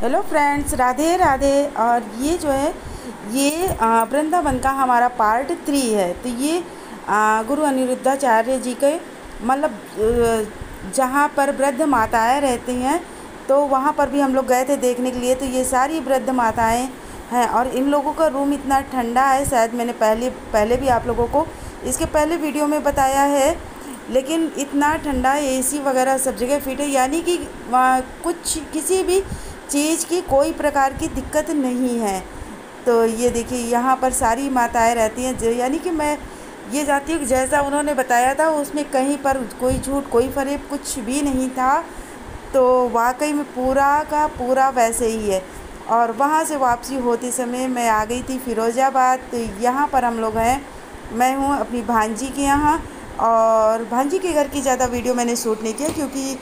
Hello friends, Radhe Radhe. और ये जो है ये वृंदावन का हमारा पार्ट 3 है। तो ये गुरु अनिरुद्धाचार्य जी के मतलब जहाँ पर वृद्ध माताएं रहती हैं, तो वहाँ पर भी हम लोग गए थे देखने के लिए। तो ये सारी वृद्ध माताएं हैं और इन लोगों का रूम इतना ठंडा है, शायद मैंने पहले पहले भी आप लोगों को इसके पहले वीडियो में बताया है। लेकिन इतना ठंडा, एसी वगैरह सब जगह फिट है, यानी कि कुछ किसी भी चीज़ की कोई प्रकार की दिक्कत नहीं है। तो ये देखिए यहाँ पर सारी माताएं रहती हैं, जो यानी कि मैं ये जानती हूँ कि जैसा उन्होंने बताया था उसमें कहीं पर कोई झूठ कोई फरेब कुछ भी नहीं था। तो वाकई में पूरा का पूरा वैसे ही है। और वहाँ से वापसी होते समय मैं आ गई थी फिरोज़ाबाद। तो यहाँ पर हम लोग हैं, मैं हूँ अपनी भांजी के यहाँ। और भांजी के घर की ज़्यादा वीडियो मैंने शूट नहीं किया, क्योंकि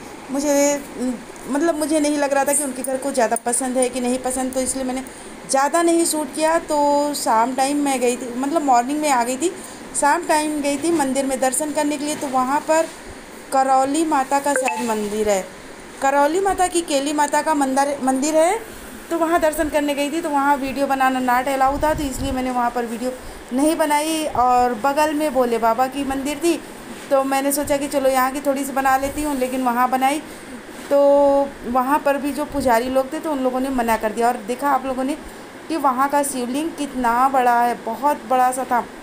मतलब मुझे नहीं लग रहा था कि उनके घर को ज़्यादा पसंद है कि नहीं पसंद, तो इसलिए मैंने ज़्यादा नहीं शूट किया। तो शाम टाइम मैं गई थी, मतलब मॉर्निंग में आ गई थी, शाम टाइम गई थी मंदिर में दर्शन करने के लिए। तो वहाँ पर करौली माता का शायद मंदिर है, करौली माता की केली माता का मंदिर है। तो वहाँ दर्शन करने गई थी। तो वहाँ वीडियो बनाना नॉट अलाउ था, तो इसलिए मैंने वहाँ पर वीडियो नहीं बनाई। और बगल में भोले बाबा की मंदिर थी, तो मैंने सोचा कि चलो यहाँ की थोड़ी सी बना लेती हूँ, लेकिन वहाँ बनाई तो वहाँ पर भी जो पुजारी लोग थे तो उन लोगों ने मना कर दिया। और देखा आप लोगों ने कि वहाँ का शिवलिंग कितना बड़ा है, बहुत बड़ा सा था।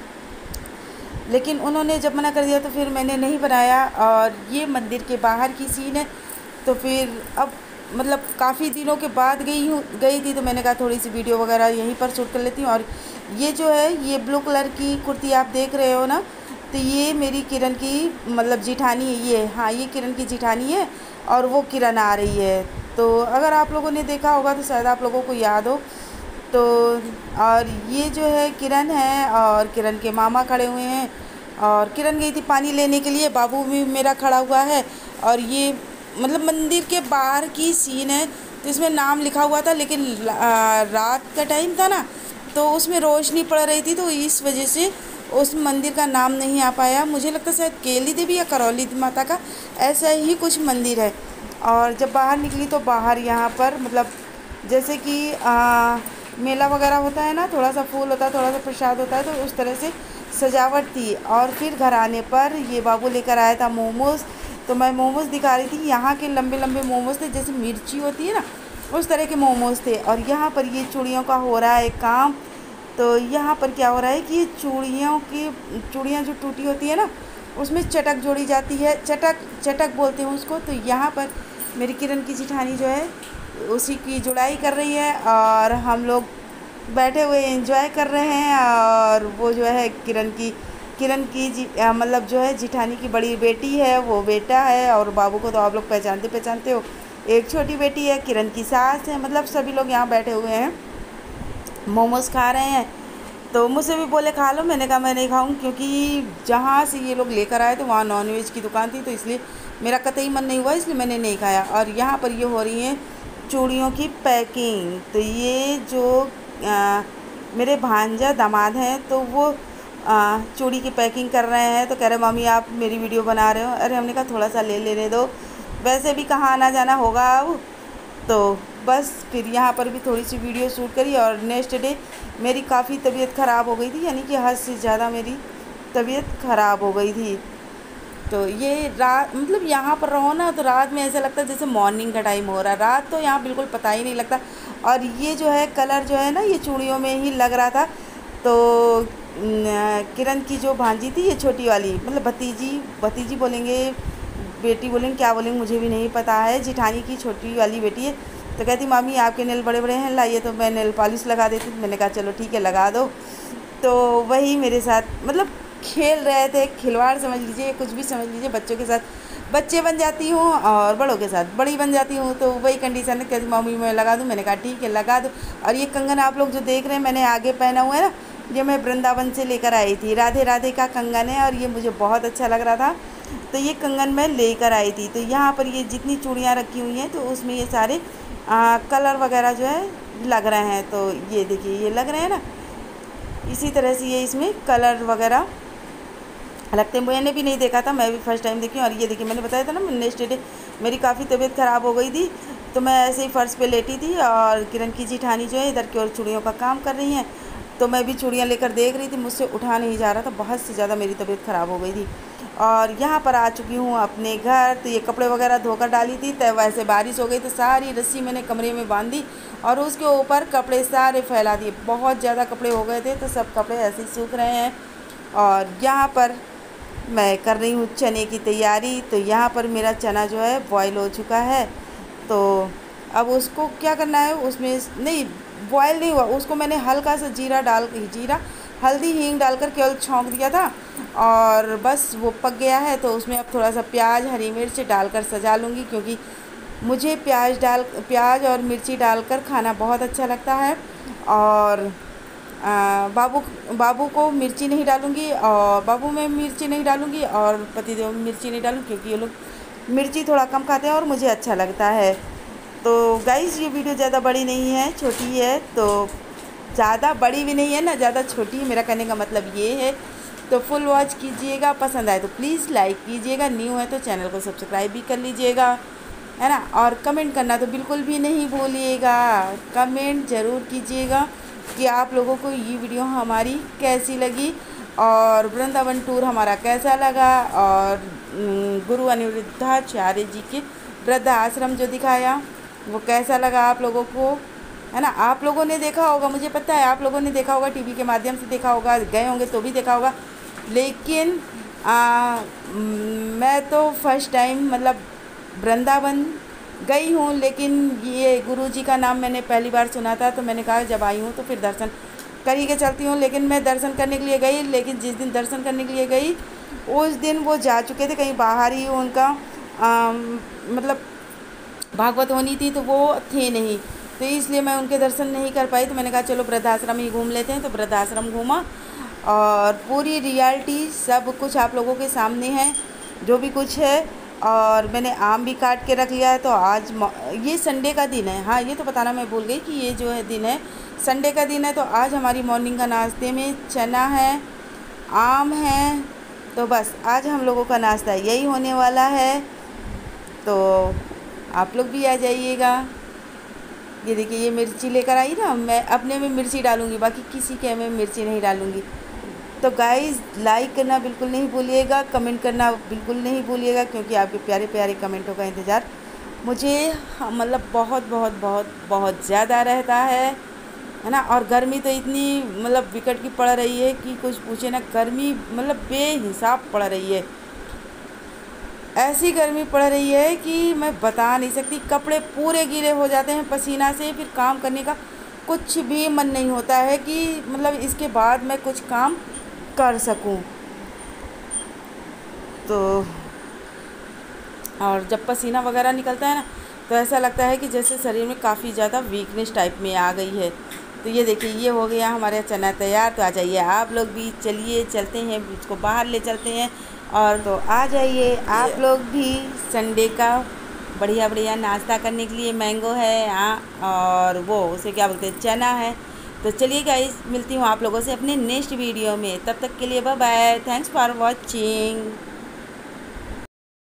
लेकिन उन्होंने जब मना कर दिया तो फिर मैंने नहीं बनाया। और ये मंदिर के बाहर की सीन है। तो फिर अब मतलब काफ़ी दिनों के बाद गई थी, तो मैंने कहा थोड़ी सी वीडियो वगैरह यहीं पर शूट कर लेती हूँ। और ये जो है ये ब्लू कलर की कुर्ती आप देख रहे हो ना, तो ये मेरी किरण की मतलब जिठानी है। ये हाँ, ये किरण की जिठानी है और वो किरण आ रही है। तो अगर आप लोगों ने देखा होगा तो शायद आप लोगों को याद हो। तो और ये जो है किरण है और किरण के मामा खड़े हुए हैं। और किरण गई थी पानी लेने के लिए, बाबू भी मेरा खड़ा हुआ है। और ये मतलब मंदिर के बाहर की सीन है। तो इसमें नाम लिखा हुआ था, लेकिन रात का टाइम था ना, तो उसमें रोशनी पड़ रही थी, तो इस वजह से उस मंदिर का नाम नहीं आ पाया। मुझे लगता है शायद केली देवी या करौली माता का ऐसा ही कुछ मंदिर है। और जब बाहर निकली तो बाहर यहाँ पर मतलब जैसे कि मेला वगैरह होता है ना, थोड़ा सा फूल होता है, थोड़ा सा प्रसाद होता है, तो उस तरह से सजावट थी। और फिर घर आने पर ये बाबू लेकर आया था मोमोज़। तो मैं मोमोज़ दिखा रही थी, यहाँ के लंबे लंबे मोमोज़ थे, जैसे मिर्ची होती है ना उस तरह के मोमोज़ थे। और यहाँ पर ये चूड़ियों का हो रहा है काम। तो यहाँ पर क्या हो रहा है कि ये चूड़ियाँ जो टूटी होती है ना, उसमें चटक जोड़ी जाती है, चटक बोलते हैं उसको। तो यहाँ पर मेरी किरण की जिठानी जो है उसी की जुड़ाई कर रही है, और हम लोग बैठे हुए एंजॉय कर रहे हैं। और वो जो है किरण की मतलब जो है जिठानी की बड़ी बेटी है, वो बेटा है। और बाबू को तो आप लोग पहचानते हो, एक छोटी बेटी है, किरण की सास है। मतलब सभी लोग यहाँ बैठे हुए हैं, मोमोज़ खा रहे हैं। तो मुझसे भी बोले खा लो, मैंने कहा मैं नहीं खाऊँ, क्योंकि जहाँ से ये लोग लेकर आए थे वहाँ नॉनवेज की दुकान थी, तो इसलिए मेरा कतई मन नहीं हुआ, इसलिए मैंने नहीं खाया। और यहाँ पर ये हो रही है चूड़ियों की पैकिंग। तो ये जो मेरे भांजा दामाद हैं, तो वो चूड़ी की पैकिंग कर रहे हैं। तो कह रहे मम्मी आप मेरी वीडियो बना रहे हो। अरे हमने कहा थोड़ा सा ले लेने दो, वैसे भी कहाँ आना जाना होगा अब। तो बस फिर यहाँ पर भी थोड़ी सी वीडियो शूट करी। और नेक्स्ट डे मेरी काफ़ी तबीयत ख़राब हो गई थी, यानी कि हद से ज़्यादा मेरी तबीयत ख़राब हो गई थी। तो ये रात मतलब यहाँ पर रहो ना, तो रात में ऐसा लगता है जैसे मॉर्निंग का टाइम हो रहा है, रात तो यहाँ बिल्कुल पता ही नहीं लगता। और ये जो है कलर जो है ना, ये चूड़ियों में ही लग रहा था। तो किरण की जो भांजी थी, ये छोटी वाली, मतलब भतीजी बोलेंगे, बेटी बोलेंगे, क्या बोलेंगे मुझे भी नहीं पता है, जिठानी की छोटी वाली बेटी है। तो कहती मामी आपके नेल बड़े बड़े हैं, लाइए तो मैं नेल पॉलिश लगा देती। मैंने कहा चलो ठीक है लगा दो। तो वही मेरे साथ मतलब खेल रहे थे, खिलवाड़ समझ लीजिए, कुछ भी समझ लीजिए। बच्चों के साथ बच्चे बन जाती हूँ और बड़ों के साथ बड़ी बन जाती हूँ। तो वही कंडीशन है, कहती मम्मी मैं लगा दूँ। मैंने कहा ठीक है लगा दो। और ये कंगन आप लोग जो देख रहे हैं मैंने आगे पहना हुआ है ना, ये मैं वृंदावन से लेकर आई थी, राधे राधे का कंगन है। और ये मुझे बहुत अच्छा लग रहा था, तो ये कंगन मैं लेकर आई थी। तो यहाँ पर ये जितनी चूड़ियाँ रखी हुई हैं, तो उसमें ये सारे कलर वगैरह जो है लग रहे हैं। तो ये देखिए ये लग रहे हैं ना, इसी तरह से ये इसमें कलर वगैरह लगते हैं। मैंने भी नहीं देखा था, मैं भी फर्स्ट टाइम देखी हूँ। और ये देखिए मैंने बताया था ना, नेक्स्ट डे मेरी काफ़ी तबीयत ख़राब हो गई थी। तो मैं ऐसे ही फ़र्श पे लेटी थी और किरण की जेठानी जो है इधर की ओर चूड़ियों का काम कर रही हैं, तो मैं भी चूड़ियाँ लेकर देख रही थी, मुझसे उठा नहीं जा रहा था, बहुत से ज़्यादा मेरी तबीयत ख़राब हो गई थी। और यहाँ पर आ चुकी हूँ अपने घर। तो ये कपड़े वगैरह धोकर डाली थी, तो वैसे बारिश हो गई तो सारी रस्सी मैंने कमरे में बांध दी और उसके ऊपर कपड़े सारे फैला दिए। बहुत ज़्यादा कपड़े हो गए थे, तो सब कपड़े ऐसे ही सूख रहे हैं। और यहाँ पर मैं कर रही हूँ चने की तैयारी। तो यहाँ पर मेरा चना जो है बॉयल हो चुका है, तो अब उसको क्या करना है, उसमें नहीं बॉयल नहीं हुआ, उसको मैंने हल्का सा जीरा हल्दी हींग डालकर केवल छौंक दिया था और बस वो पक गया है। तो उसमें अब थोड़ा सा प्याज हरी मिर्च डालकर सजा लूँगी, क्योंकि मुझे प्याज और मिर्ची डालकर खाना बहुत अच्छा लगता है। और बाबू को मिर्ची नहीं डालूँगी और बाबू में मिर्ची नहीं डालूँगी और पतिदेव में मिर्ची नहीं डालूँगी, क्योंकि ये लोग मिर्ची थोड़ा कम खाते हैं और मुझे अच्छा लगता है। तो गाइज़ ये वीडियो ज़्यादा बड़ी नहीं है, छोटी है, तो ज़्यादा बड़ी भी नहीं है ना ज़्यादा छोटी है, मेरा कहने का मतलब ये है। तो फुल वॉच कीजिएगा, पसंद आए तो प्लीज़ लाइक कीजिएगा, न्यू है तो चैनल को सब्सक्राइब भी कर लीजिएगा, है ना। और कमेंट करना तो बिल्कुल भी नहीं भूलिएगा, कमेंट ज़रूर कीजिएगा कि आप लोगों को ये वीडियो हमारी कैसी लगी और वृंदावन टूर हमारा कैसा लगा, और गुरु अनिरुद्धाचार्य जी के वृद्ध आश्रम जो दिखाया वो कैसा लगा आप लोगों को, है ना। आप लोगों ने देखा होगा, मुझे पता है आप लोगों ने देखा होगा, टीवी के माध्यम से देखा होगा, गए होंगे तो भी देखा होगा, लेकिन मैं तो फर्स्ट टाइम मतलब वृंदावन गई हूँ, लेकिन ये गुरुजी का नाम मैंने पहली बार सुना था, तो मैंने कहा जब आई हूँ तो फिर दर्शन कर ही के चलती हूँ। लेकिन मैं दर्शन करने के लिए गई, लेकिन जिस दिन दर्शन करने के लिए गई उस दिन वो जा चुके थे कहीं बाहर ही, उनका मतलब भागवत होनी थी तो वो थे नहीं, तो इसलिए मैं उनके दर्शन नहीं कर पाई। तो मैंने कहा चलो वृद्धाश्रम ही घूम लेते हैं, तो वृद्धाश्रम घूमा और पूरी रियलिटी सब कुछ आप लोगों के सामने है, जो भी कुछ है। और मैंने आम भी काट के रख लिया है। तो आज ये संडे का दिन है, हाँ ये तो बताना मैं भूल गई कि ये जो है दिन है संडे का दिन है। तो आज हमारी मॉर्निंग का नाश्ते में चना है, आम है, तो बस आज हम लोगों का नाश्ता यही होने वाला है। तो आप लोग भी आ जाइएगा। ये देखिए ये मिर्ची लेकर आई ना, मैं अपने में मिर्ची डालूँगी, बाकी किसी के में मिर्ची नहीं डालूँगी। तो गाइज़ लाइक करना बिल्कुल नहीं भूलिएगा, कमेंट करना बिल्कुल नहीं भूलिएगा, क्योंकि आपके प्यारे प्यारे कमेंटों का इंतज़ार मुझे मतलब बहुत बहुत बहुत बहुत ज़्यादा रहता है ना। और गर्मी तो इतनी मतलब विकट की पड़ रही है कि कुछ पूछे ना, गर्मी मतलब बेहिसाब पड़ रही है, ऐसी गर्मी पड़ रही है कि मैं बता नहीं सकती। कपड़े पूरे गीले हो जाते हैं पसीना से, फिर काम करने का कुछ भी मन नहीं होता है कि मतलब इसके बाद मैं कुछ काम कर सकूं। तो और जब पसीना वगैरह निकलता है ना, तो ऐसा लगता है कि जैसे शरीर में काफ़ी ज़्यादा वीकनेस टाइप में आ गई है। तो ये देखिए ये हो गया हमारे चना तैयार। तो आ जाइए आप लोग भी, चलिए चलते हैं, इसको बाहर ले चलते हैं। और तो आ जाइए आप लोग भी संडे का बढ़िया बढ़िया नाश्ता करने के लिए। मैंगो है और वो उसे क्या बोलते हैं, चना है। तो चलिए गाइस, मिलती हूँ आप लोगों से अपने नेक्स्ट वीडियो में, तब तक के लिए bye bye, thanks for watching.